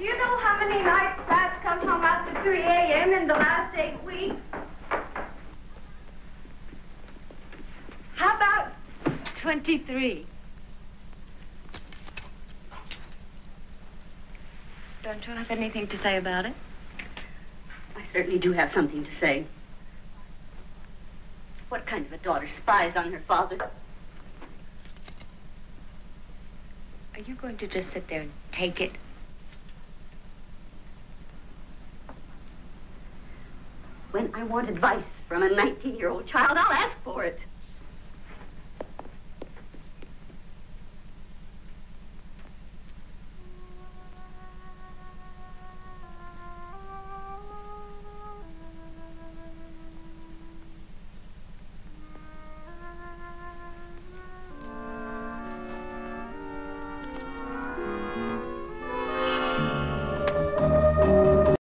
Do you know how many nights Dad's come home after 3 a.m. in the last 8 weeks? How about 23? Don't you have anything to say about it? I certainly do have something to say. What kind of a daughter spies on her father? Are you going to just sit there and take it? When I want advice from a 19-year-old child, I'll ask for it.